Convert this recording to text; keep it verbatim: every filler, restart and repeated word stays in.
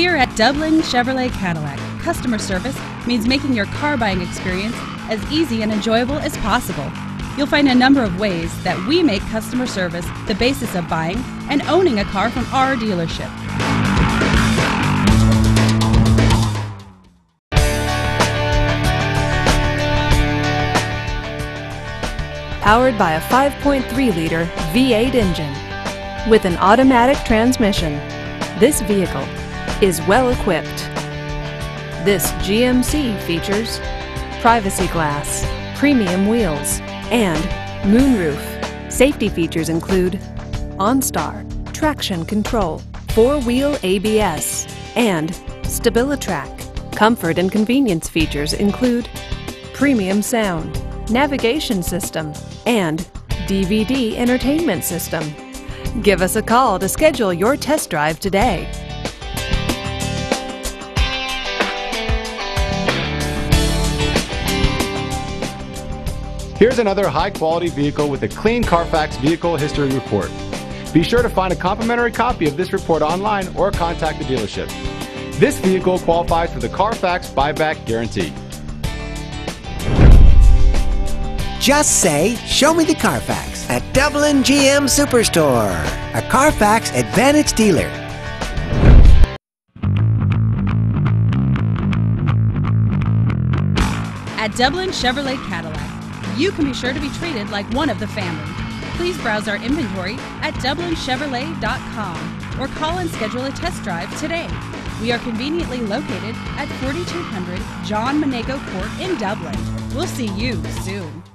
Here at Dublin Chevrolet Cadillac, customer service means making your car buying experience as easy and enjoyable as possible. You'll find a number of ways that we make customer service the basis of buying and owning a car from our dealership. Powered by a five point three liter V eight engine with an automatic transmission, this vehicle is well equipped. This G M C features privacy glass, premium wheels, and moonroof. Safety features include OnStar, traction control, four-wheel A B S, and StabiliTrak. Comfort and convenience features include premium sound, navigation system, and D V D entertainment system. Give us a call to schedule your test drive today. Here's another high-quality vehicle with a clean Carfax Vehicle History Report. Be sure to find a complimentary copy of this report online or contact the dealership. This vehicle qualifies for the Carfax Buyback Guarantee. Just say, "Show me the Carfax" at Dublin G M Superstore, a Carfax Advantage dealer. At Dublin Chevrolet Cadillac, you can be sure to be treated like one of the family. Please browse our inventory at dublin chevrolet dot com or call and schedule a test drive today. We are conveniently located at forty-two hundred John Monaco Court in Dublin. We'll see you soon.